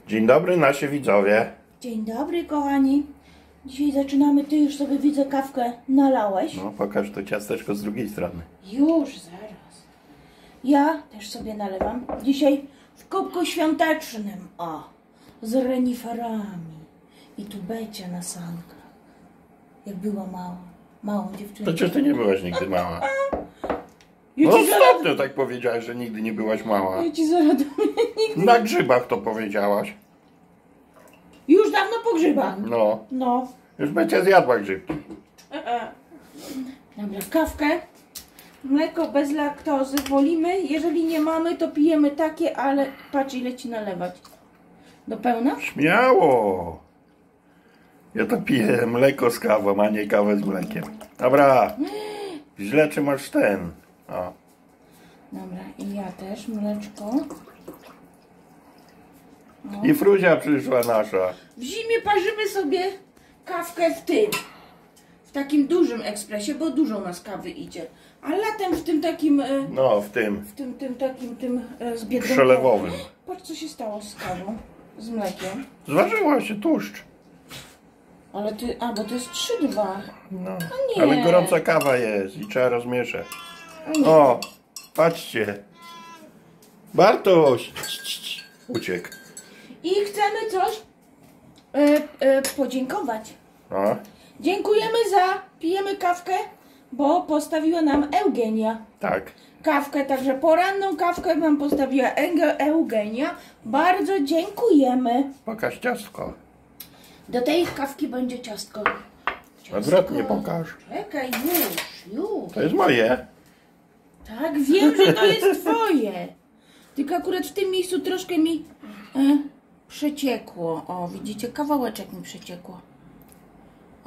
Dzień dobry nasi widzowie. Dzień dobry kochani. Dzisiaj zaczynamy, ty już sobie widzę kawkę nalałeś. No pokaż to ciasteczko z drugiej strony. Już zaraz. Ja też sobie nalewam. Dzisiaj w kubku świątecznym. O, z reniferami. I tu Becia na sankach. Jak była mała. Małą dziewczynką. Przecież ty nie byłaś nigdy mała. Ja No ci zaraz... ostatnio tak powiedziałaś, że nigdy nie byłaś mała. Ja ci zaraz nigdy... Na grzybach to powiedziałaś. Już dawno po grzybach. No. No. Już Becia zjadła grzybki. Dobra, kawkę. Mleko bez laktozy wolimy. Jeżeli nie mamy, to pijemy takie, ale patrz ile ci nalewać. Do pełna? Śmiało. Ja to piję mleko z kawą, a nie kawę z mlekiem. Dobra. Źle czy masz ten? O. Dobra, i ja też mleczko. No. I Fruzia przyszła nasza. W zimie parzymy sobie kawkę w tym. W takim dużym ekspresie, bo dużo nas kawy idzie. A latem w tym takim... No, w tym. W tym takim z biedronką. Przelewowym. Patrz co się stało z kawą. Z mlekiem. Zważyła się tłuszcz. Ale ty... A, bo to jest 3,2. No. nie. Ale gorąca kawa jest i trzeba rozmieszać. Nie. O, patrzcie. Bartoś. Uciekł. I chcemy coś podziękować. O. Dziękujemy pijemy kawkę, bo postawiła nam Eugenia Tak. kawkę, także poranną kawkę nam postawiła Eugenia. Bardzo dziękujemy. Pokaż ciastko. Do tej kawki będzie ciastko. Odwrotnie pokaż. Czekaj, już. To jest moje. Tak, wiem, że to jest twoje. Tylko akurat w tym miejscu troszkę mi przeciekło. O, widzicie, kawałeczek mi przeciekło. O.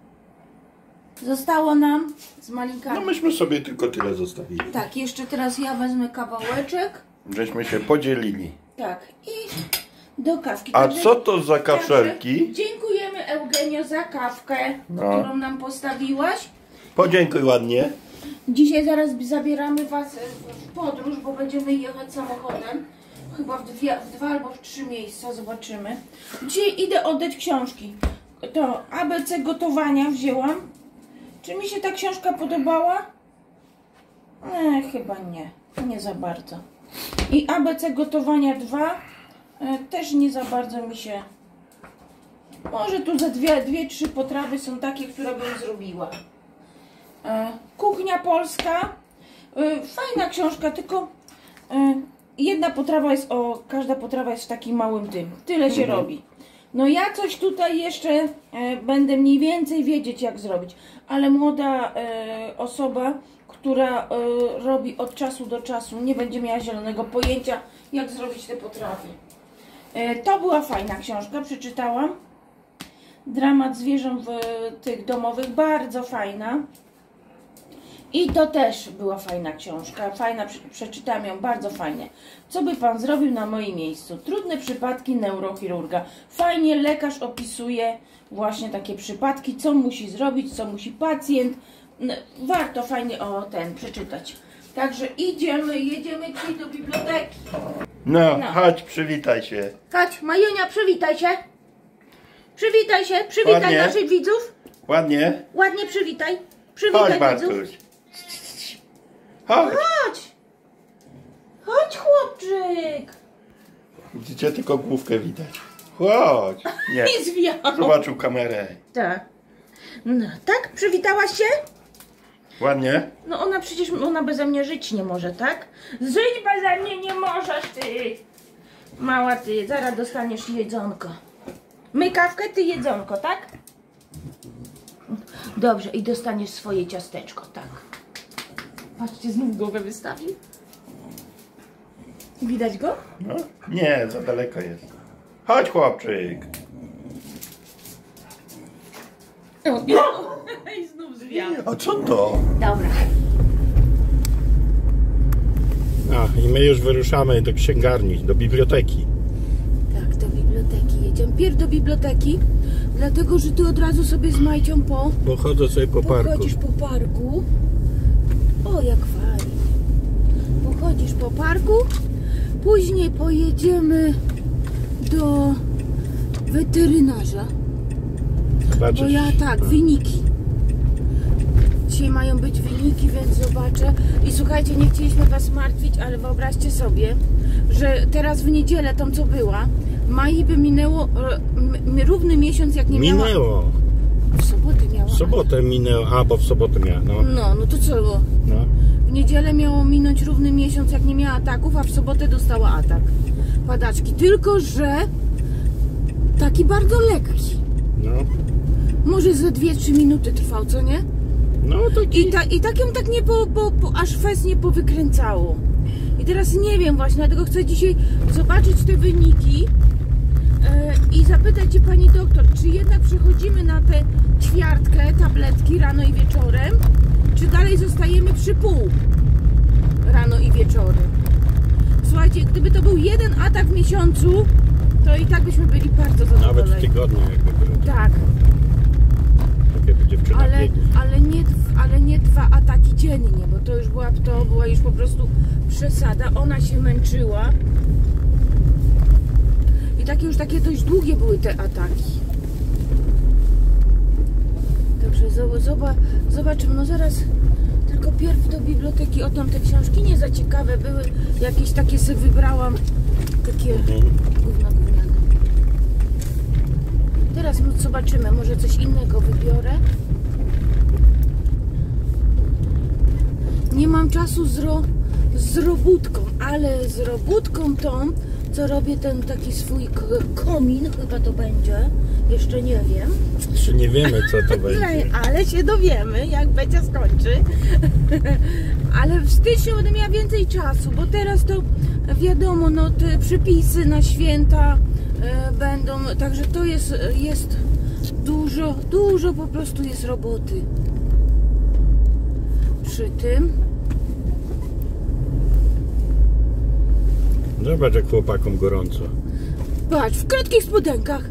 Zostało nam z malinkami. No myśmy sobie tylko tyle zostawili. Tak, jeszcze teraz ja wezmę kawałeczek. Żeśmy się podzielili. Tak, i do kawki. A Także- co to za także kaszelki? Dziękujemy Eugenio za kawkę, No. którą nam postawiłaś. Podziękuj ładnie. Dzisiaj zaraz zabieramy was w podróż, bo będziemy jechać samochodem. Chyba w 2 albo w 3 miejsca, zobaczymy. Dzisiaj idę oddać książki. To ABC gotowania wzięłam. Czy mi się ta książka podobała? Chyba nie. Nie za bardzo. I ABC gotowania 2 też nie za bardzo mi się... Może tu ze 2-3 potrawy są takie, które bym zrobiła. Kuchnia polska. Fajna książka, tylko jedna potrawa jest każda potrawa jest w takim małym tym. Tyle się robi. No ja coś tutaj jeszcze będę mniej więcej wiedzieć jak zrobić. Ale młoda osoba, która robi od czasu do czasu, nie będzie miała zielonego pojęcia jak zrobić te potrawy. To była fajna książka, przeczytałam. Dramat zwierząt tych domowych, bardzo fajna. I to też była fajna książka, fajna, przeczytałam ją, bardzo fajnie. Co by pan zrobił na moim miejscu? Trudne przypadki neurochirurga. Fajnie lekarz opisuje właśnie takie przypadki, co musi zrobić, co musi pacjent. Warto fajnie przeczytać. Także jedziemy dzisiaj do biblioteki. No, chodź, przywitaj się. Chodź, Majunia, przywitaj się. Przywitaj Ładnie. naszych widzów. Ładnie? Ładnie przywitaj. Chodź, Przywitaj widzów. Bartuś. Chodź. Chodź, chłopczyk. Widzicie, tylko główkę widać. Chodź. Nie. Nie zwijał. Zobaczył kamerę. Tak. No, tak? Przywitałaś się? Ładnie? No ona beze mnie żyć nie może, tak? Żyć beze mnie nie możesz, ty. Mała ty, zaraz dostaniesz jedzonko. My kawkę, ty jedzonko, tak? Dobrze, i dostaniesz swoje ciasteczko, tak. Patrzcie, znów głowę wystawił. Widać go? No. Nie, za daleko jest. Chodź, chłopczyk. I znów zwijał. A co to? Dobra. I my już wyruszamy do księgarni, do biblioteki. Tak, do biblioteki jedziemy. Pierw do biblioteki, dlatego że ty od razu sobie z Majcią Pochodzę sobie po parku. pochodzisz po parku. O, jak fajnie. Pochodzisz po parku, później pojedziemy do weterynarza. Zobaczysz. Bo ja tak, wyniki. Dzisiaj mają być wyniki, więc zobaczę. I słuchajcie, nie chcieliśmy was martwić, ale wyobraźcie sobie, że teraz w niedzielę, tą co była, Mai by minęło równy miesiąc, jak nie miała. Minęło. W sobotę miała. W sobotę minęło, a bo w sobotę miała, no. No to co było? No. W niedzielę miało minąć równy miesiąc, jak nie miała ataków, a w sobotę dostała atak padaczki. Tylko że taki bardzo lekki. No. Może ze 2-3 minuty trwał, co nie? No taki. I tak ją tak nie aż fest nie powykręcało. I teraz nie wiem właśnie, dlatego chcę dzisiaj zobaczyć te wyniki i zapytać Cię, Pani doktor, czy jednak przechodzimy na tę ćwiartkę tabletki rano i wieczorem, czy dalej zostajemy przy pół rano i wieczorem. Słuchajcie, gdyby to był jeden atak w miesiącu, to i tak byśmy byli bardzo zadowoleni. Nawet w tygodniu jakby było. Tak. Tak jakby dziewczyna biegnie. Ale nie 2 ataki dziennie, bo to była już po prostu przesada. Ona się męczyła. I takie dość długie były te ataki. Także zobaczymy. No zaraz tylko pierw do biblioteki. O tam te książki nie za ciekawe były. Jakieś takie sobie wybrałam. Takie gówniane. Teraz zobaczymy. Może coś innego wybiorę. Nie mam czasu z robótką, ale z robótką tą, co robię ten taki swój komin, chyba to będzie, jeszcze nie wiem. Jeszcze nie wiemy, co to będzie. Ale się dowiemy, jak Becia skończy. Ale w styczniu będę miała więcej czasu, bo teraz to wiadomo, no te przepisy na święta będą, także to jest dużo po prostu jest roboty. Przy tym. Zobacz, jak chłopakom gorąco. Patrz, w krótkich spodenkach.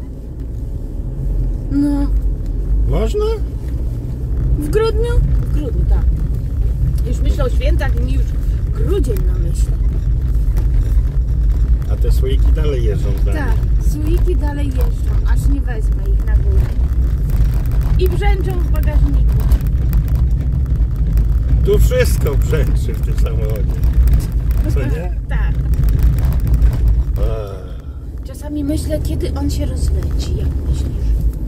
No. Można? W grudniu? W grudniu, tak. Już myślę o świętach i mi już grudzień na myśli. A te słoiki dalej jeżdżą z nami. Tak, słoiki dalej jeżdżą, aż nie wezmę ich na górę. I brzęczą w bagażniku. Tu wszystko brzęczy w tym samochodzie. Co nie? Tak. A, Czasami myślę, kiedy on się rozleci, jak myślisz?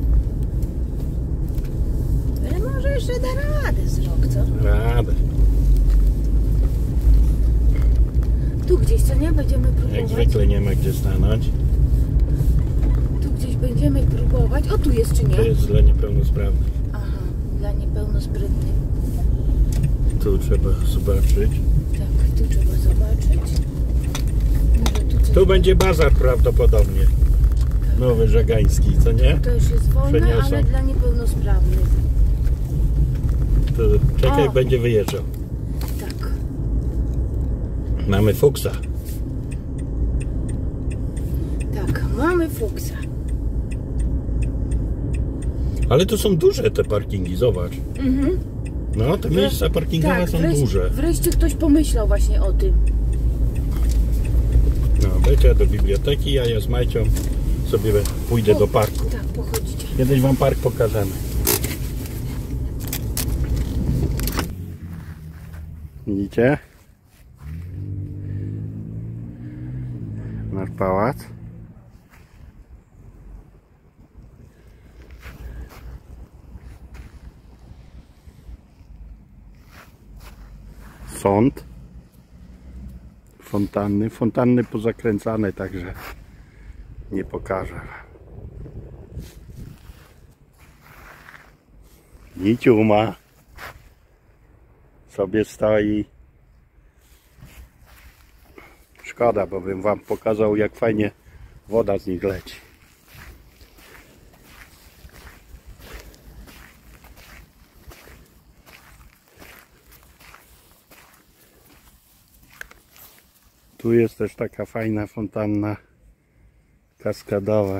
Ale może jeszcze da radę z rok, co? radę. Tu gdzieś, co nie? Będziemy próbować. Jak zwykle nie ma gdzie stanąć. Tu gdzieś będziemy próbować. O, tu jest czy nie? To jest dla niepełnosprawnych. Aha, dla niepełnosprytnych. Tu trzeba zobaczyć. Tak, tu trzeba zobaczyć. Może tu coś... Tu będzie bazar prawdopodobnie. Nowy Żagański, co nie? To już jest wolne, Przeniosą. ale dla niepełnosprawnych. To czekaj, O. będzie wyjeżdżał. Tak. Mamy fuksa. Tak, mamy fuksa. Ale to są duże te parkingi, zobacz. Mhm. No, te miejsca parkingowe są duże. Wreszcie ktoś pomyślał właśnie o tym. No, Becia do biblioteki, a ja z Majcią sobie pójdę do parku. Tak, pochodzicie. Kiedyś wam park pokażemy. Widzicie? Nasz pałac. Sąd. Fontanny pozakręcane, także nie pokażę. Niciuma sobie stoi. Szkoda, bo bym wam pokazał, jak fajnie woda z nich leci. Tu jest też taka fajna fontanna kaskadowa.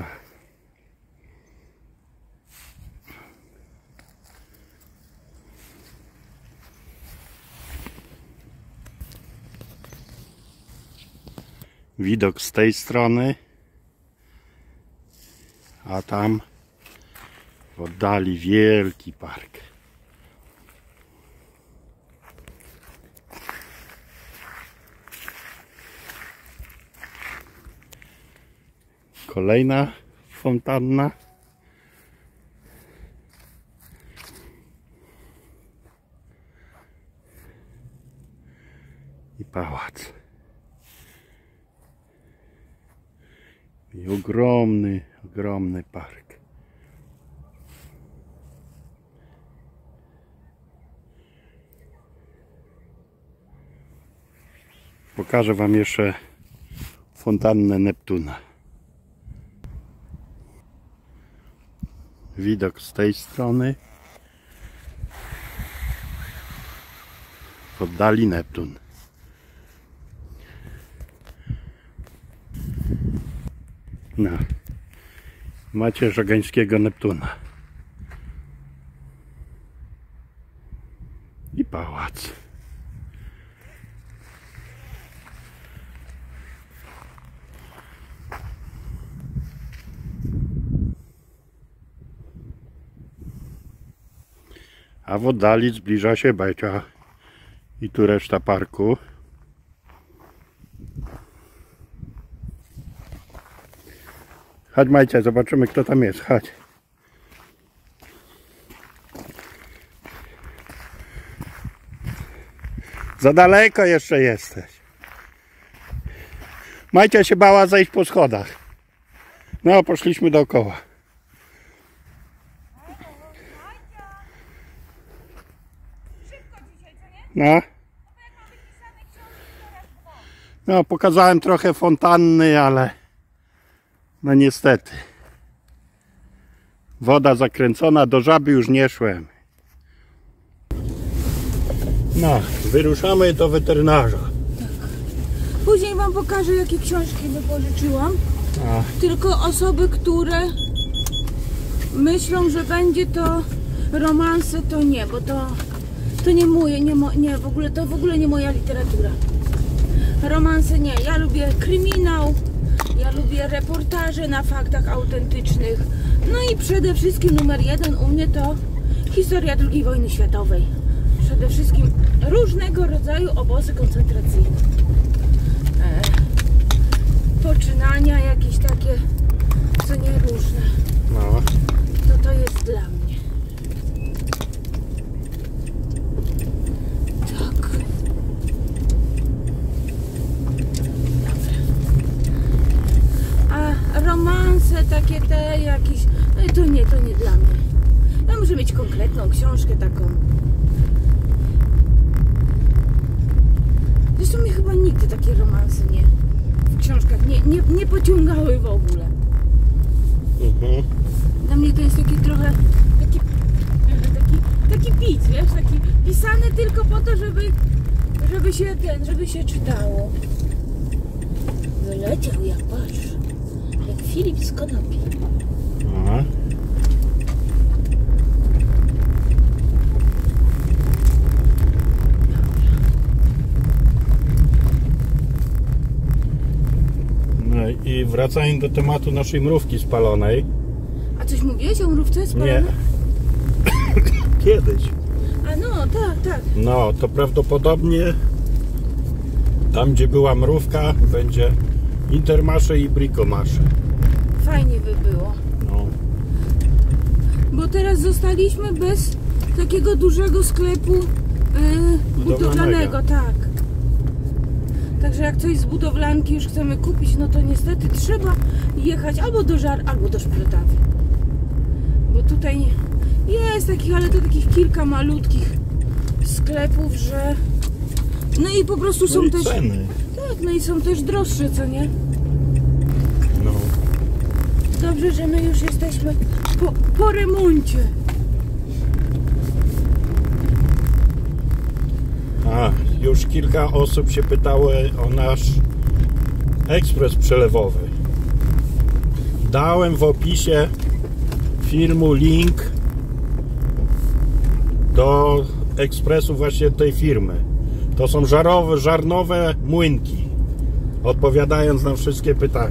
Widok z tej strony, A tam w oddali wielki park. Kolejna fontanna. I pałac. I ogromny, ogromny park. Pokażę wam jeszcze fontannę Neptuna. Widok z tej strony. W oddali Neptun. No. Macie żagańskiego Neptuna. I pałac. A w oddali zbliża się Becia. I tu reszta parku. Chodź Majcia, zobaczymy kto tam jest. Chodź. Za daleko jeszcze jesteś. Majcia się bała zejść po schodach. No, poszliśmy dookoła. No. No, pokazałem trochę fontanny, ale no niestety. Woda zakręcona, do Żaby już nie szłem. No, wyruszamy do weterynarza. Tak. Później wam pokażę, jakie książki wypożyczyłam. Tylko osoby, które myślą, że będzie to romanse, to nie, bo to nie moje, nie, w ogóle nie moja literatura. Romanse nie, ja lubię kryminał, ja lubię reportaże na faktach autentycznych. No i przede wszystkim numer 1 u mnie to historia II wojny światowej. Przede wszystkim różnego rodzaju obozy koncentracyjne. Poczynania jakieś takie, co nie różne. No. To jest dla mnie. Tak. A romanse takie te jakieś, no to nie dla mnie. Ja muszę mieć konkretną książkę taką. Zresztą mnie chyba nigdy takie romanse w książkach nie pociągały w ogóle. Dla mnie to jest taki trochę taki pic, wiesz, taki pisany tylko po to, żeby się czytało. Wyleciał jak patrz, jak Filip z konopi. Aha. No i wracając do tematu naszej mrówki spalonej. A coś mówiłeś o mrówce spalonej? Nie. Kiedyś. A no, tak. No, to prawdopodobnie tam, gdzie była mrówka, będzie Intermarché i Bricomarché. Fajnie by było. No. Bo teraz zostaliśmy bez takiego dużego sklepu budowlanego, tak. Także jak coś z budowlanki już chcemy kupić, no to niestety trzeba jechać albo do Żar, albo do Szprotawy. Bo tutaj jest takich, ale to takich kilka malutkich sklepów, że... No i po prostu są też... Ceny. Tak, no i są też droższe, co nie? No. Dobrze, że my już jesteśmy po remoncie. A, już kilka osób się pytało o nasz ekspres przelewowy. Dałem w opisie filmu link do ekspresu właśnie tej firmy. To są żarnowe młynki. odpowiadając na wszystkie pytania.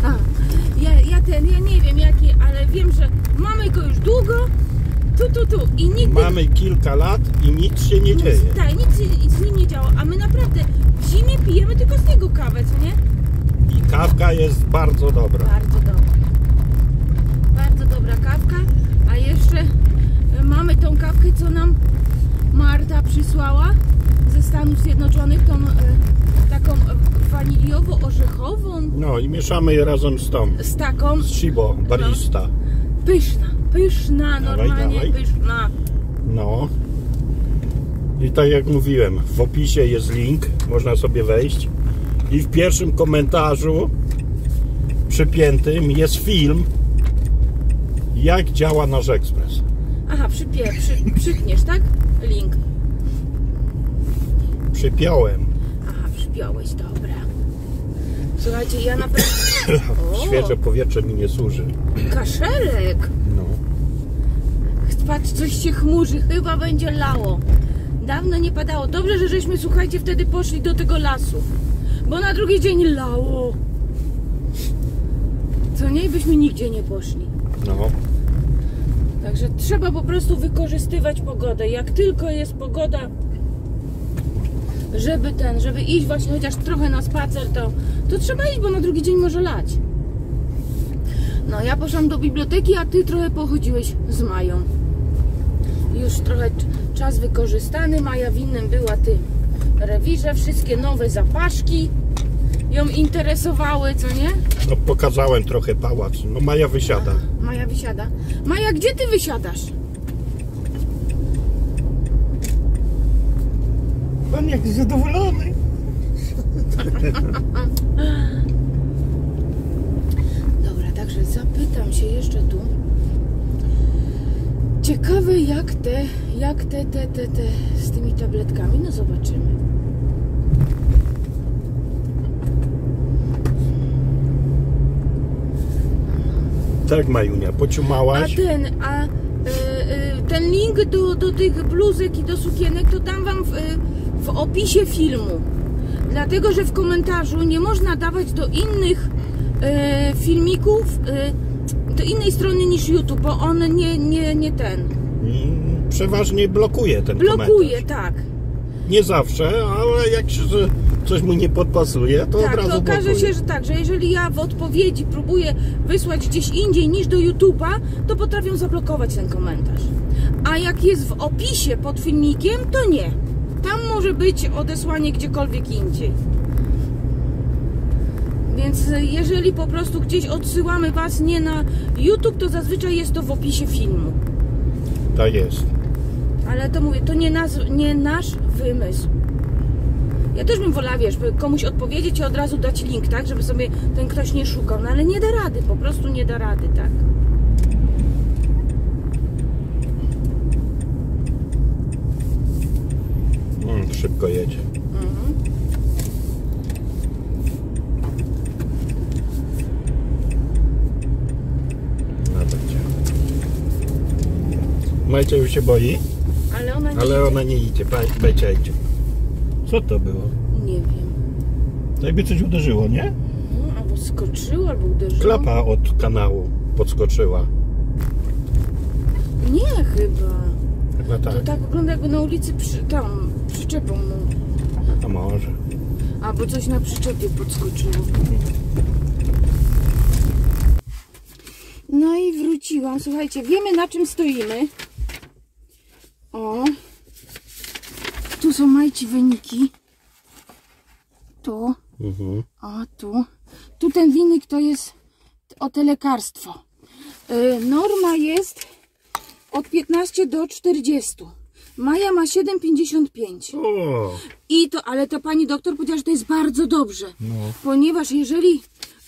Ja nie wiem jaki, ale wiem, że mamy go już długo, tu i nigdy... Mamy kilka lat i nic się nie dzieje. Tak, nic z nim nie działa, a my naprawdę w zimie pijemy tylko z niego kawę, co nie? I kawka jest bardzo dobra. Bardzo dobra. Bardzo dobra kawka, a jeszcze mamy tą kawkę, co nam Marta przysłała ze Stanów Zjednoczonych, tą taką waniliowo-orzechową. No i mieszamy je razem z tą. Z taką. Z Shibo, barista. Pyszna, normalnie dawaj. pyszna. No. I tak jak mówiłem, w opisie jest link, można sobie wejść. I w pierwszym komentarzu przypiętym jest film, jak działa nasz ekspres. Aha, przypniesz, tak? Link. Przypiąłem. Aha, przypiąłeś, dobra. Słuchajcie, ja naprawdę... Świeże powietrze mi nie służy. Kaszelek! No. Patrz, coś się chmurzy, chyba będzie lało. Dawno nie padało. Dobrze, że żeśmy, słuchajcie, wtedy poszli do tego lasu. Bo na drugi dzień lało. Co nie? Byśmy nigdzie nie poszli. No. Także trzeba po prostu wykorzystywać pogodę. Jak tylko jest pogoda, żeby iść właśnie chociaż trochę na spacer, to trzeba iść, bo na drugi dzień może lać. No, ja poszłam do biblioteki, a ty trochę pochodziłeś z Mają. Już trochę czas wykorzystany. Maja w innym była rewirze, wszystkie nowe zapaszki ją interesowały, co nie? No pokazałem trochę pałac. No Maja wysiada. Maja wysiada. Maja, gdzie ty wysiadasz? Pan jak zadowolony. Dobra, także zapytam się jeszcze tu. Ciekawe jak te z tymi tabletkami, no zobaczymy. Tak, Majunia, pociumałaś? Ten link do tych bluzek i do sukienek to dam wam w opisie filmu. Dlatego, że w komentarzu nie można dawać do innych filmików, do innej strony niż YouTube, bo on nie ten. Przeważnie blokuje ten Blokuje, komentarz. tak. Nie zawsze, ale jak się coś mu nie podpasuje, to Tak, od razu to okaże blokuje. się, że tak, że jeżeli ja w odpowiedzi próbuję wysłać gdzieś indziej niż do YouTube'a, to potrafią zablokować ten komentarz. A jak jest w opisie pod filmikiem, to nie. Tam może być odesłanie gdziekolwiek indziej. Więc jeżeli po prostu gdzieś odsyłamy was nie na YouTube, to zazwyczaj jest to w opisie filmu. Tak jest. Ale to mówię, to nie nasz wymysł. Ja też bym wolała, wiesz, komuś odpowiedzieć i od razu dać link, tak? Żeby sobie ten ktoś nie szukał. No ale nie da rady, po prostu nie da rady, tak? Szybko jedzie. No będzie. Majcia już się boi, Ale ona nie idzie. Majcia idzie. Co to było? nie wiem. To jakby coś uderzyło, nie? No, albo skoczyło, albo uderzyło. Klapa od kanału podskoczyła. Nie, chyba. Chyba To tak. tak wygląda, jakby na ulicy przyczepą. No. A może. Albo coś na przyczepie podskoczyło. No i wróciłam. Słuchajcie, wiemy na czym stoimy. O. Tu są Majci wyniki. Tu. A tu. Tu ten wynik to jest o te lekarstwo. Norma jest od 15 do 40. Maja ma 7,55. O, Ale to pani doktor powiedziała, że to jest bardzo dobrze. no. Ponieważ jeżeli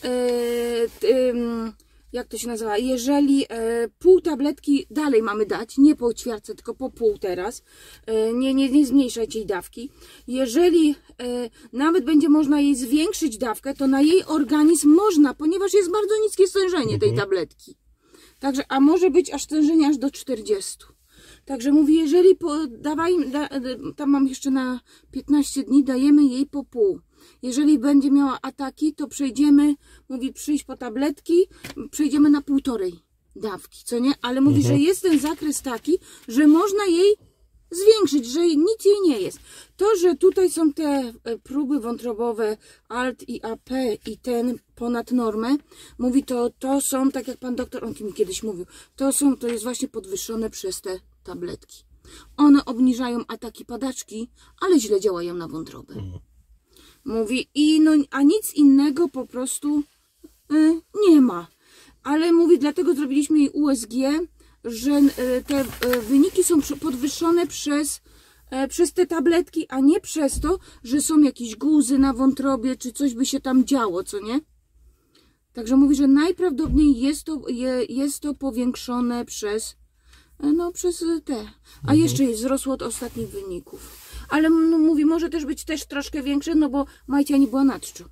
jak to się nazywa? Jeżeli pół tabletki dalej mamy dać, nie po ćwiartce, tylko po pół teraz, nie zmniejszać jej dawki. Jeżeli nawet będzie można jej zwiększyć dawkę, to na jej organizm można, ponieważ jest bardzo niskie stężenie tej tabletki. Także, a może być aż stężenie aż do 40. Także mówię, jeżeli tam mam jeszcze na 15 dni, dajemy jej po pół. jeżeli będzie miała ataki, to przejdziemy, mówi przyjść po tabletki, przejdziemy na 1,5 dawki, co nie? Ale mówi, że jest ten zakres taki, że można jej zwiększyć, że nic jej nie jest. To, że tutaj są te próby wątrobowe ALT i AP i ten ponad normę, mówi, to są, tak jak pan doktor, on mi kiedyś mówił, to jest właśnie podwyższone przez te tabletki. One obniżają ataki padaczki, ale źle działają na wątrobę. Mówi, a nic innego po prostu nie ma. Ale mówi, dlatego zrobiliśmy jej USG, że te wyniki są podwyższone przez te tabletki, a nie przez to, że są jakieś guzy na wątrobie, czy coś by się tam działo, co nie? Także mówi, że najprawdopodobniej jest to powiększone przez te. A jeszcze jest wzrosło od ostatnich wyników. Ale mówi, może też być troszkę większe, no bo Majcia nie była na czczu.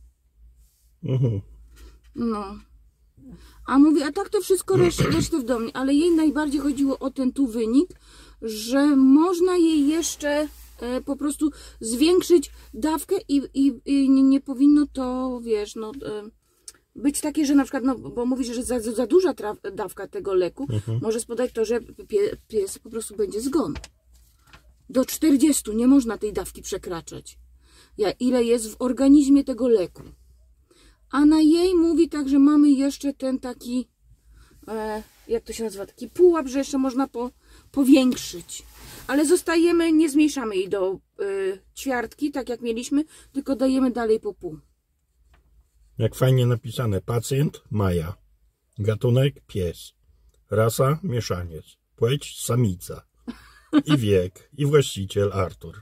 No. A mówi, a tak to wszystko resztę w domu. Ale jej najbardziej chodziło o ten tu wynik, że można jej jeszcze po prostu zwiększyć dawkę i nie powinno to, wiesz, być takie, że na przykład, bo mówi, że za duża dawka tego leku może spodać to, że pies po prostu będzie zgon. Do 40 nie można tej dawki przekraczać. Ile jest w organizmie tego leku. A na jej mówi tak, że mamy jeszcze ten taki, jak to się nazywa, taki pułap, że jeszcze można powiększyć. Ale zostajemy, nie zmniejszamy jej do ćwiartki, tak jak mieliśmy, tylko dajemy dalej po pół. Jak fajnie napisane. Pacjent Maja. Gatunek pies. Rasa mieszaniec. Płeć samica. I wiek. I właściciel Artur.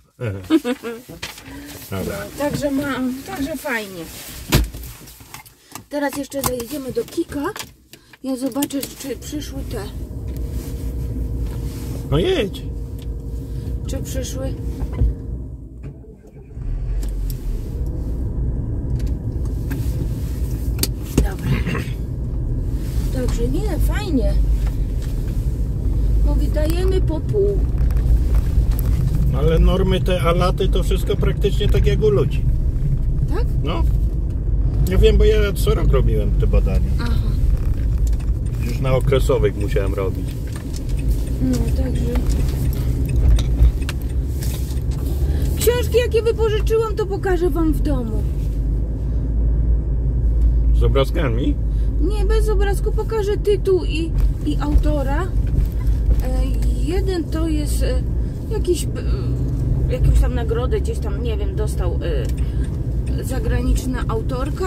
Dobra. Także fajnie. Teraz jeszcze zajedziemy do Kika. Ja zobaczę, czy przyszły te. No jedź. Czy przyszły? Dobra. Także nie, fajnie. Mówi, dajemy po pół. Ale normy te alaty to wszystko praktycznie tak jak u ludzi. Tak? No. Nie wiem, bo ja co rok robiłem te badania. Aha. Już na okresowych musiałem robić. No, także... Książki, jakie wypożyczyłam, to pokażę wam w domu. Z obrazkami? Nie, bez obrazku. Pokażę tytuł i autora. Jeden to jest jakąś tam nagrodę, gdzieś tam, nie wiem, dostał zagraniczna autorka.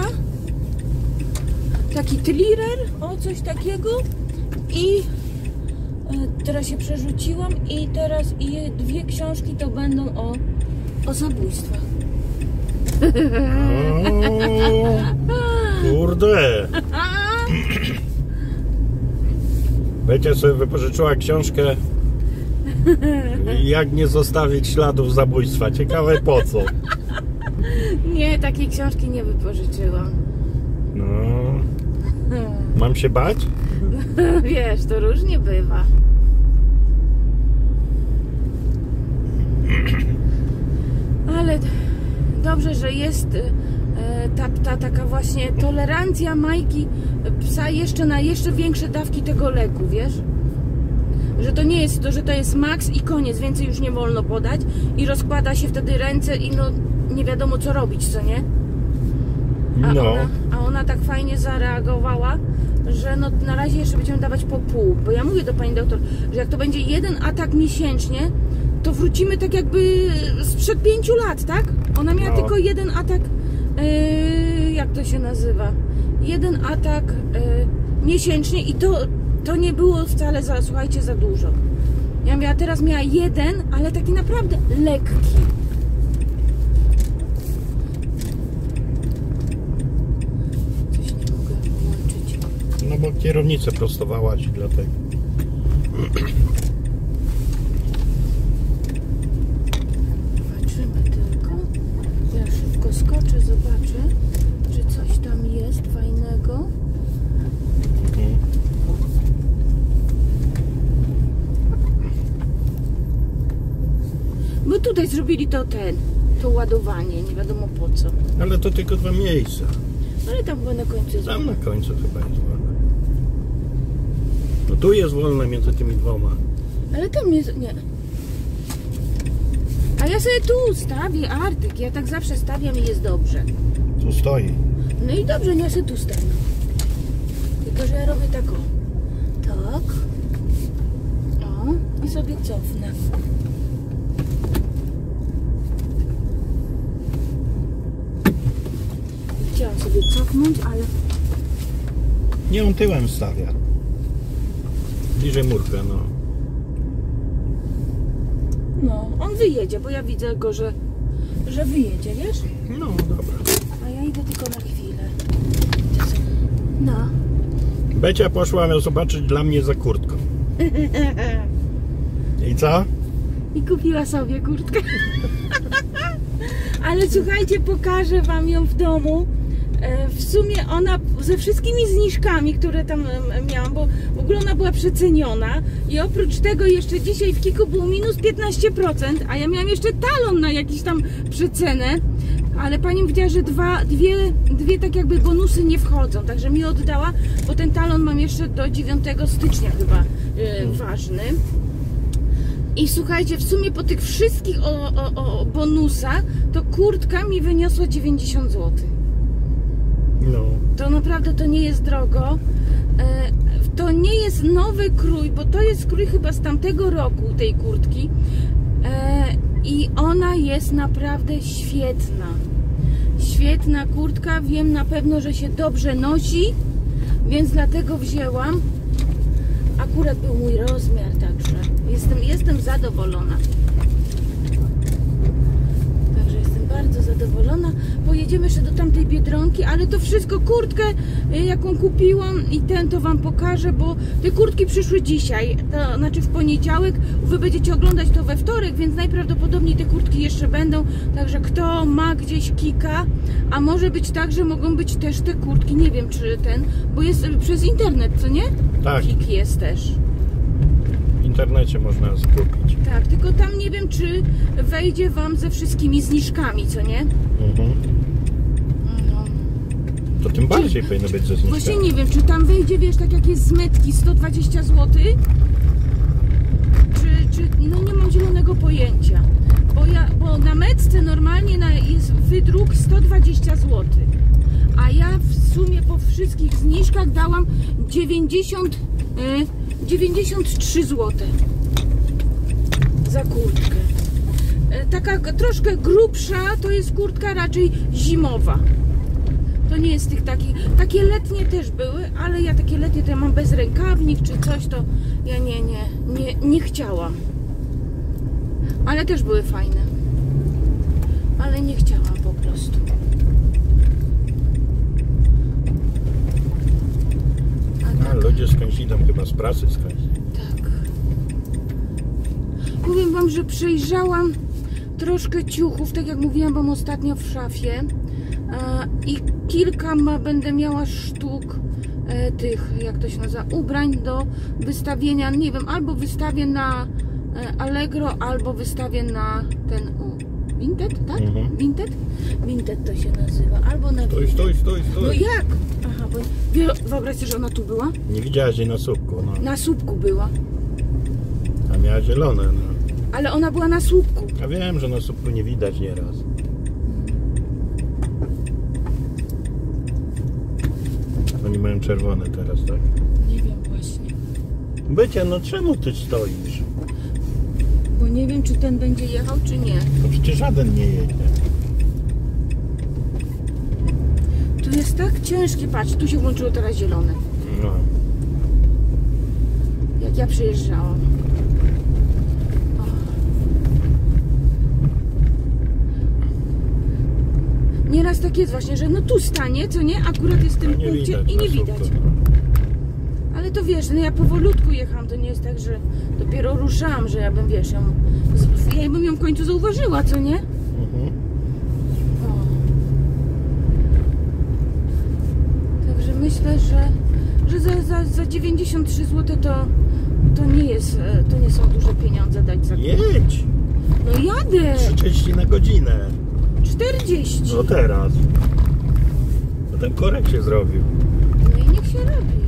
Taki thriller, o coś takiego. I teraz się przerzuciłam i teraz dwie książki to będą o zabójstwach. O, kurde. Wiecie, sobie wypożyczyła książkę Jak nie zostawić śladów zabójstwa. Ciekawe po co. Nie, takiej książki nie wypożyczyłam. No. Mam się bać? Wiesz, to różnie bywa. Ale dobrze, że jest ta taka właśnie tolerancja Majki psa jeszcze na jeszcze większe dawki tego leku, wiesz? Że to nie jest to, że to jest maks i koniec, więcej już nie wolno podać i rozkłada się wtedy ręce i nie wiadomo co robić, co nie? A ona tak fajnie zareagowała, że na razie jeszcze będziemy dawać po pół, bo ja mówię do pani doktor, że jak to będzie 1 atak miesięcznie, to wrócimy tak jakby sprzed 5 lat, tak? Ona miała tylko 1 atak, jak to się nazywa? 1 atak miesięcznie i to nie było wcale, słuchajcie, za dużo. Teraz miała 1, ale taki naprawdę lekki. Coś nie mogę włączyć. No bo kierownicę prostowałaś i dlatego. Zobaczymy tylko. Ja szybko skoczę, zobaczę, czy coś tam jest fajnego. Bo tutaj zrobili to to ładowanie, nie wiadomo po co. Ale to tylko 2 miejsca. Ale tam chyba na końcu jest. Tam na końcu chyba jest wolne. No tu jest wolne między tymi 2. Ale tam jest, nie. A ja sobie tu stawię Artyk, ja tak zawsze stawiam i jest dobrze. Tu stoi. No i dobrze, nie, ja sobie tu stanę. Tylko, że ja robię tak o. Tak. O, i sobie cofnę. Chciałam sobie cofnąć, ale... Nie, on tyłem stawia. Bliżej murka, no. No, on wyjedzie, bo ja widzę go, że wyjedzie, wiesz? No, dobra. A ja idę tylko na chwilę. No. Becia poszła zobaczyć dla mnie za kurtką. I co? I kupiła sobie kurtkę. Ale słuchajcie, pokażę wam ją w domu. W sumie ona ze wszystkimi zniżkami, które tam miałam, bo w ogóle ona była przeceniona i oprócz tego jeszcze dzisiaj w Kiku było minus 15%, a ja miałam jeszcze talon na jakiś tam przecenę, ale pani powiedziała, że dwie tak jakby bonusy nie wchodzą, także mi oddała, bo ten talon mam jeszcze do 9 stycznia chyba ważny. I słuchajcie, w sumie po tych wszystkich bonusach to kurtka mi wyniosła 90 zł. No. To naprawdę to nie jest drogo. To nie jest nowy krój, bo to jest krój chyba z tamtego roku tej kurtki. I ona jest naprawdę świetna. Świetna kurtka. Wiem na pewno, że się dobrze nosi, więc dlatego wzięłam. Akurat był mój rozmiar, także jestem zadowolona. Także jestem bardzo zadowolona. Pojedziemy jeszcze do tamtej Biedronki, ale to wszystko, kurtkę jaką kupiłam i to wam pokażę, bo te kurtki przyszły dzisiaj, to znaczy w poniedziałek. Wy będziecie oglądać to we wtorek, więc najprawdopodobniej te kurtki jeszcze będą. Także kto ma gdzieś Kika, a może być tak, że mogą być też te kurtki, nie wiem czy bo jest przez internet, co nie? Tak. Kik jest też. W internecie można skupić. Tak, tylko tam nie wiem, czy wejdzie wam ze wszystkimi zniżkami, co nie? Mhm. No. To tym bardziej powinno być ze zniżkami. Właśnie nie wiem, czy tam wejdzie, wiesz, tak jak jest z metki 120 zł, czy no nie mam zielonego pojęcia. Bo na metce normalnie jest wydruk 120 zł. A ja w sumie po wszystkich zniżkach dałam 93 zł za kurtkę. Taka troszkę grubsza to jest kurtka raczej zimowa. To nie jest tych takich. Takie letnie też były, ale ja takie letnie to ja mam bez rękawnik czy coś, to ja nie chciałam. Ale też były fajne. Ale nie chciałam po prostu. A ludzie skądś idą, chyba z pracy skądś. Tak. Powiem wam, że przejrzałam troszkę ciuchów, tak jak mówiłam wam ostatnio w szafie. I kilka będę miała sztuk tych, jak to się nazywa, ubrań do wystawienia, nie wiem, albo wystawię na Allegro, albo wystawię na ten Vinted, tak? Mhm. Vinted to się nazywa, albo na... Stój. No jak? Aha, bo wyobraź sobie, że ona tu była? Nie widziałaś jej na słupku, no. Na słupku była. A miała zielone, no. Ale ona była na słupku. Ja wiem, że na słupku nie widać nieraz. Oni mają czerwone teraz, tak? Nie wiem właśnie. Bycie, no czemu ty stoisz? Bo nie wiem, czy ten będzie jechał, czy nie. To przecież żaden nie jedzie. Tu jest tak ciężkie, patrz, tu się włączyło teraz zielone. No. Jak ja przejeżdżałam. Nieraz tak jest właśnie, że no tu stanie, co nie? Akurat jest w tym nie punkcie widać i nie na widać. słupku. Ale to wiesz, no ja powolutku jechałam, to nie jest tak, że dopiero ruszałam, że ja bym, wiesz, ja bym ją w końcu zauważyła, co nie? Mhm. O. Także myślę, że za 93 zł to nie są duże pieniądze dać za to. Jedź! No jadę! 30 na godzinę. 40. No teraz. Potem korek się zrobił. No i niech się robi.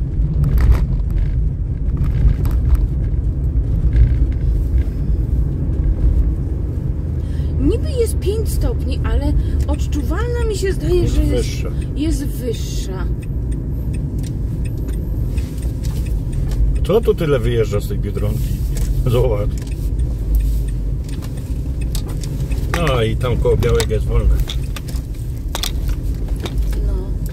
Niby jest 5 stopni, ale odczuwalna mi się zdaje, że jest wyższa. Co tu tyle wyjeżdża z tej Biedronki? Zobacz. No i tam koło Białego jest wolne. No.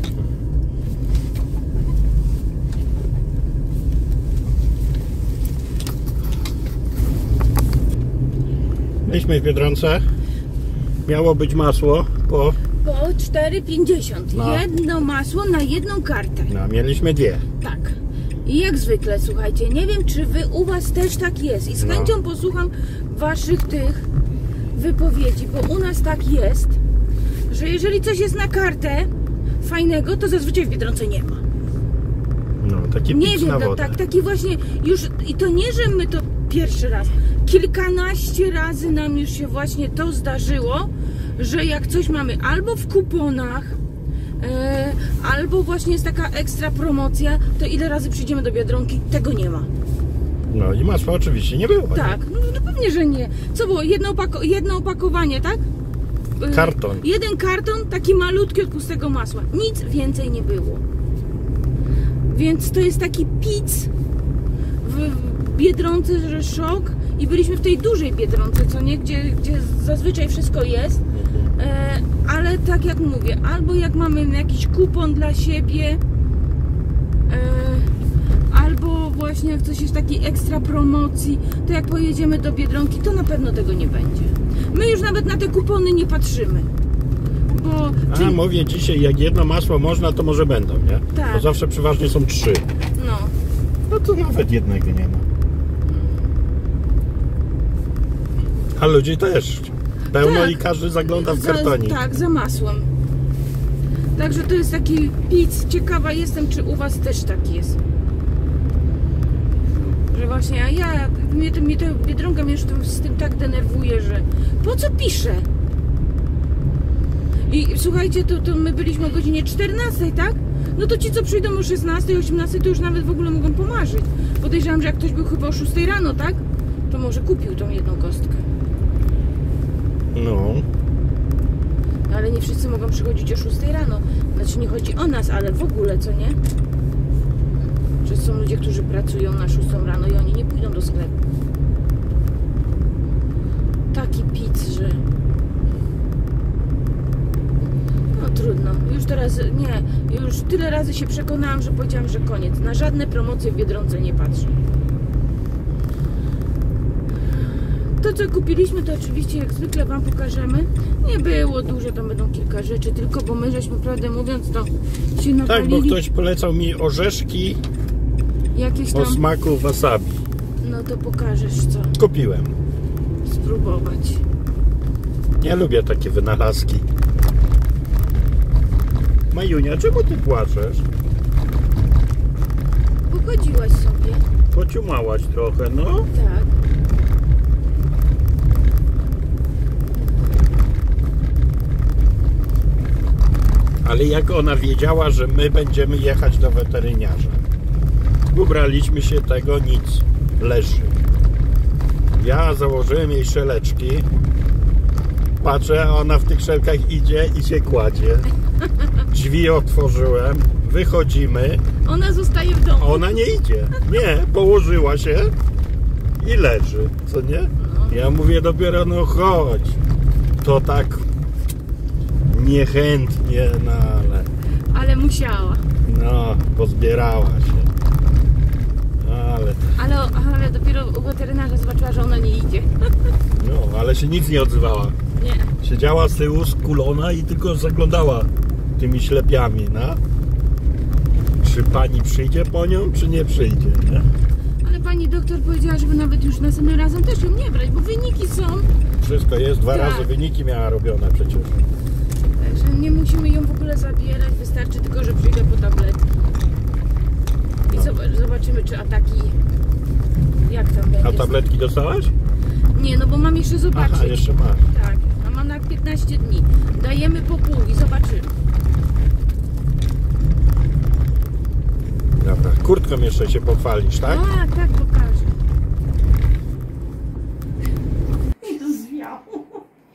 Byliśmy w Biedronce. Miało być masło po 4,50. No. Jedno masło na jedną kartę. No, mieliśmy 2. Tak. I jak zwykle, słuchajcie, nie wiem, czy u was też tak jest. I z chęcią posłucham waszych tych wypowiedzi, bo u nas tak jest, że jeżeli coś jest na kartę fajnego, to zazwyczaj w Biedronce nie ma. No, taki Nie pic wiem, na no, wodę. taki właśnie już, i to nie, że my to pierwszy raz. Kilkanaście razy nam już się właśnie to zdarzyło, że jak coś mamy albo w kuponach, albo właśnie jest taka ekstra promocja, to ile razy przyjdziemy do Biedronki, tego nie ma. No i masła oczywiście nie było. Tak, no pewnie, że nie. Co było? Jedno opakowanie, tak? Karton. Jeden karton, taki malutki od pustego masła. Nic więcej nie było. Więc to jest taki pic w Biedronce, że szok. I byliśmy w tej dużej Biedronce, co nie? Gdzie zazwyczaj wszystko jest. Ale tak jak mówię, albo jak mamy jakiś kupon dla siebie, albo właśnie jak coś jest w takiej ekstra promocji, to jak pojedziemy do Biedronki, to na pewno tego nie będzie. My już nawet na te kupony nie patrzymy. Bo mówię dzisiaj, jak jedno masło można, to może będą, nie? Tak. Bo zawsze przeważnie są 3. no, No to nawet jednego nie ma. A ludzi też. Pełno Tak. i każdy zagląda w kartonik. Tak, za masłem. Także to jest taki pic. Ciekawa jestem, czy u was też tak jest. Że właśnie, a mnie ta Biedronka mnie już z tym tak denerwuje, że po co piszę? I słuchajcie, to my byliśmy o godzinie 14, tak? No to ci, co przyjdą o 16, 18, to już nawet w ogóle mogą pomarzyć. Podejrzewam, że jak ktoś był chyba o 6 rano, tak? To może kupił tą jedną kostkę. No. Ale nie wszyscy mogą przychodzić o 6 rano. Znaczy nie chodzi o nas, ale w ogóle, co nie? Że są ludzie, którzy pracują na 6 rano i oni nie pójdą do sklepu. Taki pic, że... No trudno. Już teraz, nie. Już tyle razy się przekonałam, że powiedziałam, że koniec. Na żadne promocje w Biedronce nie patrzę. To, co kupiliśmy, to oczywiście jak zwykle wam pokażemy. Nie było dużo, tam będą kilka rzeczy, tylko bo my żeśmy, prawdę mówiąc, to się napalili. Tak, bo ktoś polecał mi orzeszki jakieś tam... o smaku wasabi. No to pokażesz co. Kupiłem. Spróbować. Nie lubię takie wynalazki. Majunia, czemu ty płaczesz? Pochodziłaś sobie. Pociumałaś trochę, no. Tak. Ale jak ona wiedziała, że my będziemy jechać do weteryniarza. Ubraliśmy się tego, nic. Leży. Ja założyłem jej szeleczki. Patrzę, a ona w tych szelkach idzie i się kładzie. Drzwi otworzyłem. Wychodzimy. Ona zostaje w domu. Ona nie idzie. Nie, położyła się i leży. Co nie? Ja mówię dopiero, no chodź. To tak niechętnie, no Ale musiała. no, pozbierała się. Ale dopiero u weterynarza zobaczyła, że ona nie idzie. No, ale się nic nie odzywała. Nie. Siedziała z tyłu skulona i tylko zaglądała tymi ślepiami, no. Czy pani przyjdzie po nią, czy nie przyjdzie, nie? Ale pani doktor powiedziała, żeby nawet już następnym razem też ją nie brać, bo wyniki są. Wszystko jest, 2 Tak. razy wyniki miała robione przecież. Także nie musimy ją w ogóle zabierać, wystarczy tylko, że przyjdę po tabletki. I zobaczymy, czy ataki, jak tam będzie. A tabletki dostałaś? Nie, no bo mam jeszcze zobaczyć. Aha, jeszcze masz. Tak, mam na 15 dni. Dajemy po pół i zobaczymy. Dobra, kurtką jeszcze się pochwalisz, tak? A, tak pokażę. I to zwiało.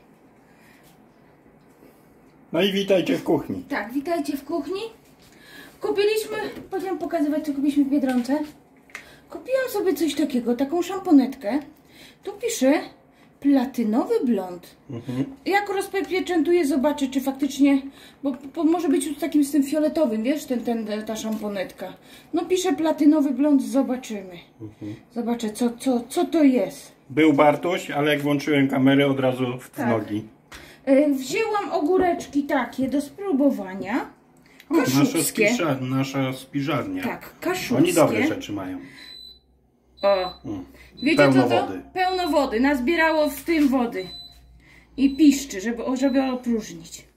No i witajcie w kuchni. Tak, witajcie w kuchni. Kupiliśmy, będziemy pokazywać, co kupiliśmy w Biedronce. Kupiłam sobie coś takiego, taką szamponetkę. Tu pisze platynowy blond. Jak rozpieczętuję, zobaczę, czy faktycznie, bo może być tu takim z tym fioletowym, wiesz, ta szamponetka. No pisze platynowy blond, zobaczymy. Zobaczę, co to jest. Był Bartuś, ale jak włączyłem kamerę, od razu w nogi. Wzięłam ogóreczki takie do spróbowania. Kaszubskie. Nasza spiżarnia. Tak, kaszubskie. Oni dobre rzeczy mają. O, wiecie Pełno co to? wody. Pełno wody, nazbierało w tym wody. I piszczy, żeby opróżnić.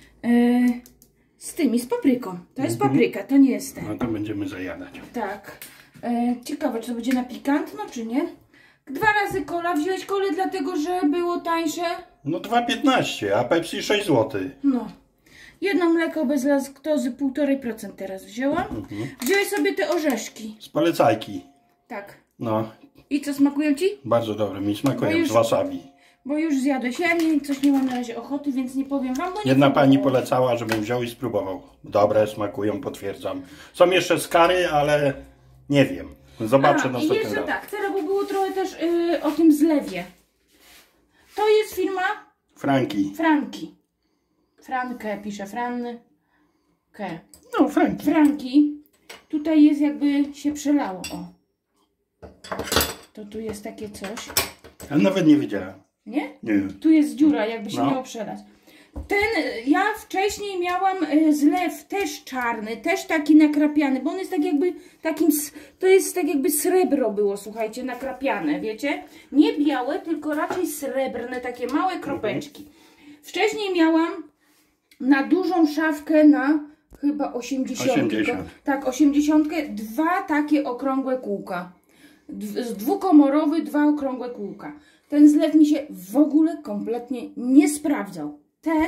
Z papryką. To jest papryka, to nie jest ten. No to będziemy zajadać. Tak. Ciekawe, czy to będzie na pikantno, czy nie? 2 razy kola. Wziąłeś kolę dlatego, że było tańsze? No 2,15, a Pepsi 6 zł. No. Jedno mleko bez laktozy 1,5% teraz wzięłam. Wziąłeś sobie te orzeszki. Z polecajki. Tak. No, I co, smakują ci? bardzo dobre, mi smakują już- z wasabi. Bo już zjadłeś. Ja nie mam na razie ochoty, więc nie powiem wam, bo nie Jedna pani próbowałam. polecała, żebym wziął i spróbował. Dobre, smakują, potwierdzam. Są jeszcze skary, ale nie wiem. Zobaczę I następnym jeszcze razem. tak, teraz bo było trochę też o tym zlewie. To jest firma Franki. Franki. Frankę pisze, Frankę. No, Franki. Franki. Tutaj jest jakby się przelało, o. To tu jest takie coś. Ale nawet nie wiedziałem. Nie? Nie. Tu jest dziura, jakby się No. miało przelać. Ja wcześniej miałam zlew też czarny, też taki nakrapiany, bo on jest tak jakby takim, to jest tak jakby srebro było, słuchajcie, nakrapiane, wiecie? Nie białe, tylko raczej srebrne, takie małe kropeczki. Wcześniej miałam na dużą szafkę na chyba 80. 80. Tak, 80, 2 takie okrągłe kółka. Dwukomorowy, 2 okrągłe kółka. Ten zlew mi się w ogóle kompletnie nie sprawdzał.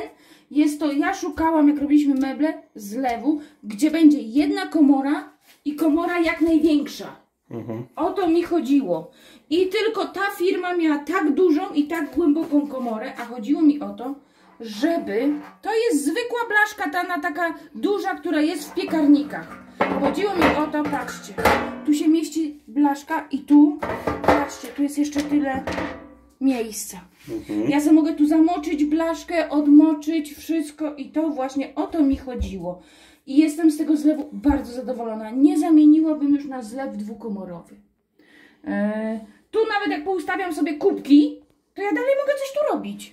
Ja szukałam, jak robiliśmy meble, zlewu, gdzie będzie jedna komora i komora jak największa. O to mi chodziło. I tylko ta firma miała tak dużą i tak głęboką komorę, a chodziło mi o to, żeby... To jest zwykła blaszka, taka duża, która jest w piekarnikach. Chodziło mi o to, patrzcie, tu się mieści blaszka i tu, patrzcie, tu jest jeszcze tyle miejsca. Ja sobie mogę tu zamoczyć blaszkę, odmoczyć wszystko i to właśnie o to mi chodziło. I jestem z tego zlewu bardzo zadowolona. Nie zamieniłabym już na zlew dwukomorowy. Tu nawet jak poustawiam sobie kubki, to ja dalej mogę coś tu robić.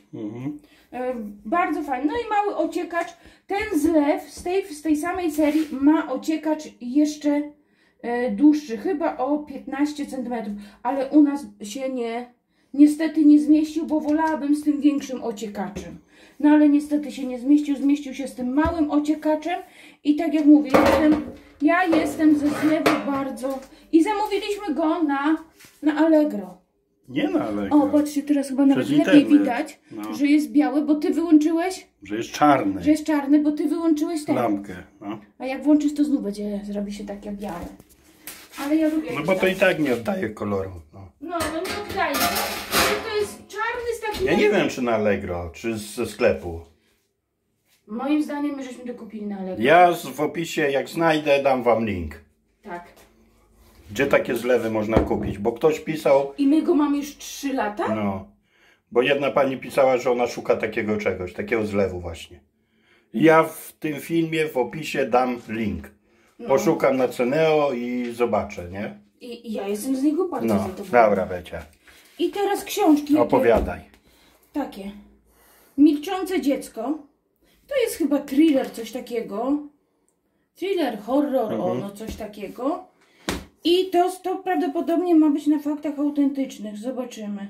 Bardzo fajnie. No i mały ociekacz. Ten zlew z tej samej serii ma ociekacz jeszcze dłuższy, chyba o 15 cm, ale u nas się niestety nie zmieścił, bo wolałabym z tym większym ociekaczem. No ale niestety się nie zmieścił się z tym małym ociekaczem i tak jak mówię, ja jestem ze zlewu bardzo... I zamówiliśmy go na Allegro. Nie na Allegro. O, patrzcie, teraz chyba nawet Przez lepiej internet. widać, No. że jest biały, bo ty wyłączyłeś, Że jest czarny. że jest czarny, bo ty wyłączyłeś ten. Lampkę. No. A jak włączysz, to znów zrobi się takie białe. Ale ja lubię. No bo to i tak nie oddaje koloru. No. No nie oddaje. Ale to jest czarny z takim... Ja nie wiem, czy na Allegro, czy ze sklepu. Moim zdaniem my żeśmy to kupili na Allegro. Ja w opisie, jak znajdę, dam wam link. Tak. Gdzie takie zlewy można kupić, bo ktoś pisał, I my go mamy już 3 lata? no, bo jedna pani pisała, że ona szuka takiego czegoś, takiego zlewu właśnie. Ja w tym filmie, w opisie dam link. Poszukam na Ceneo i zobaczę, nie? I ja jestem z niego bardzo No, zadowolona. dobra, Becia. I teraz książki. jakie- Opowiadaj. Takie. Milczące dziecko. To jest chyba thriller, coś takiego. Thriller, horror, no coś takiego. I to prawdopodobnie ma być na faktach autentycznych. Zobaczymy.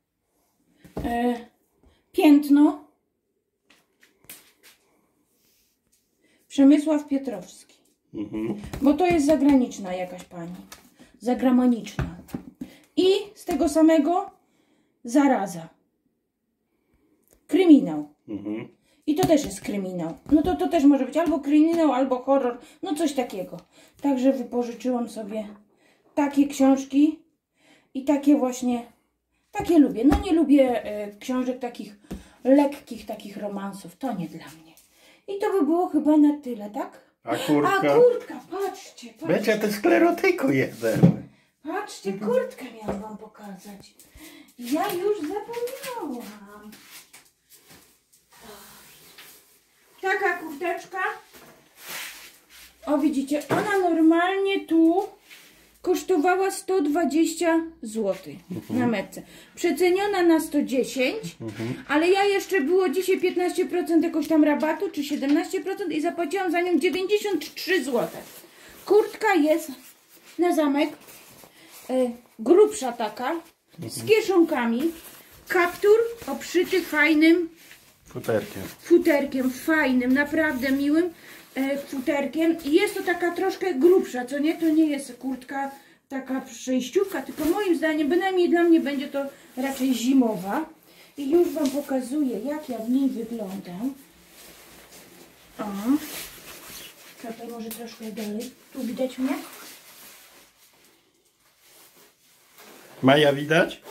Piętno. Przemysław Piotrowski. Bo to jest zagraniczna jakaś pani. Zagraniczna. I z tego samego Zaraza. kryminał. Mhm. I to też jest kryminał. No to też może być albo kryminał, albo horror. No coś takiego. Także wypożyczyłam sobie takie książki. I takie właśnie, takie lubię. No nie lubię książek takich lekkich, takich romansów. To nie dla mnie. I to by było chyba na tyle, tak? A kurtka? A kurtka, patrzcie. Będzie to sklerotyku jeden. Patrzcie, kurtkę miałam wam pokazać. Ja już zapomniałam. Taka kurteczka. O, widzicie, ona normalnie tu kosztowała 120 zł na metce. Przeceniona na 110, ale ja jeszcze było dzisiaj 15% jakoś tam rabatu, czy 17% i zapłaciłam za nią 93 zł. Kurtka jest na zamek, grubsza taka, z kieszonkami, kaptur obszyty fajnym futerkiem, fajnym, naprawdę miłym futerkiem. I jest to taka troszkę grubsza, co nie? To nie jest kurtka taka przejściówka, tylko moim zdaniem, bynajmniej dla mnie będzie to raczej zimowa. I już wam pokazuję, jak ja w niej wyglądam. O, tutaj może troszkę dalej. Tu widać mnie? Maja widać?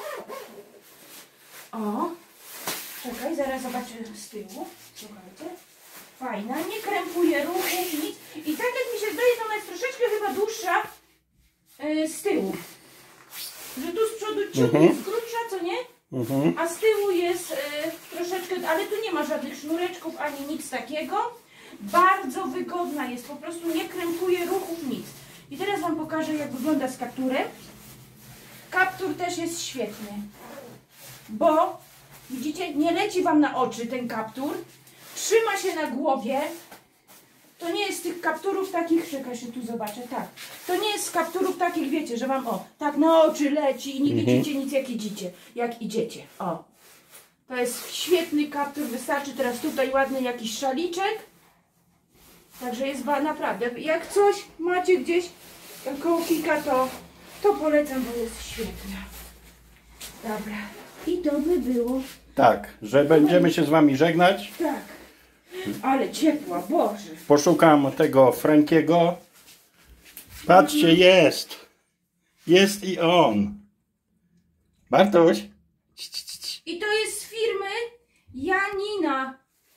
O, czekaj, zaraz zobaczę z tyłu. Słuchajcie. Fajna, nie krępuje ruchów, nic. I tak jak mi się zdaje, to ona jest troszeczkę chyba dłuższa z tyłu. Że tu z przodu ciut jest grubsza, co nie? A z tyłu jest troszeczkę, ale tu nie ma żadnych sznureczków ani nic takiego. Bardzo wygodna jest, po prostu nie krępuje ruchów, nic. I teraz wam pokażę, jak wygląda z kapturem. Kaptur też jest świetny, bo widzicie, nie leci wam na oczy ten kaptur, trzyma się na głowie. To nie jest z tych kapturów takich, czekaj, że tu zobaczę, tak. To nie jest z kapturów takich, wiecie, że wam tak na oczy leci i nie widzicie nic jak idziecie. O, to jest świetny kaptur, wystarczy teraz tutaj ładny jakiś szaliczek. Także jest naprawdę, jak coś macie gdzieś koło kika, to polecam, bo jest świetna. Dobra, i to by było. Tak, że będziemy się z wami żegnać. Tak, ale ciepła, Boże. Poszukam tego Frankiego. Patrzcie, jest. Jest i on. Bartuś. I to jest z firmy Janina.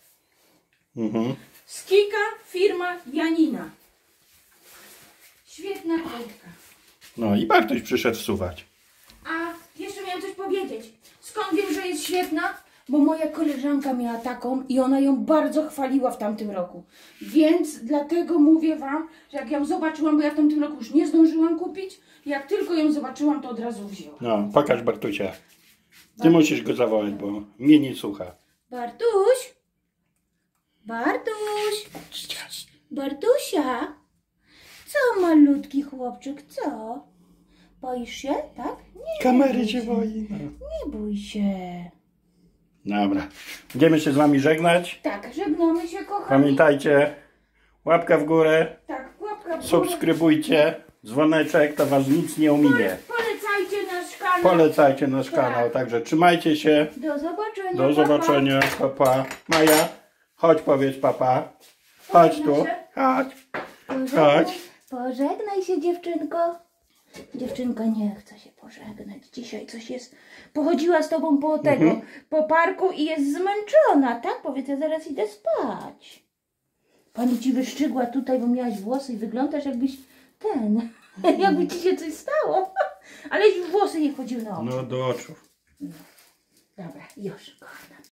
Mhm. Z Kika firma Janina. Świetna kurtka. No i Bartuś przyszedł wsuwać. A jeszcze miałam coś powiedzieć. Skąd wiem, że jest świetna? Bo moja koleżanka miała taką i ona ją bardzo chwaliła w tamtym roku. Więc dlatego mówię wam, że jak ją zobaczyłam, bo ja w tamtym roku już nie zdążyłam kupić, jak tylko ją zobaczyłam, to od razu wzięłam. No, pokaż Bartusia. Ty musisz go zawołać, bo mnie nie słucha. Bartuś? Bartuś? Bartusia? Co, malutki chłopczyk, co? Boisz się, tak? Nie Kamery bój cię się. boi. No. Nie bój się. Dobra. Będziemy się z wami żegnać. Tak, żegnamy się, kochani. Pamiętajcie, łapka w górę, Tak, łapka w górę. subskrybujcie, dzwoneczek, to was nic nie ominie. Polecajcie nasz kanał. Polecajcie nasz Tak. kanał, także trzymajcie się. Do zobaczenia. Do zobaczenia, papa. Maja, chodź powiedz papa. Chodź tu, chodź. Chodź. Pożegnaj się, dziewczynko. Dziewczynka nie chce się pożegnać. Dzisiaj coś jest. Pochodziła z tobą po po parku i jest zmęczona, tak? Powiedz, ja zaraz idę spać. Pani ci wyszczygła tutaj, bo miałaś włosy i wyglądasz jakbyś jakby ci się coś stało. Ale już włosy nie chodziły na oczy. No do oczu. Dobra, już, kochana.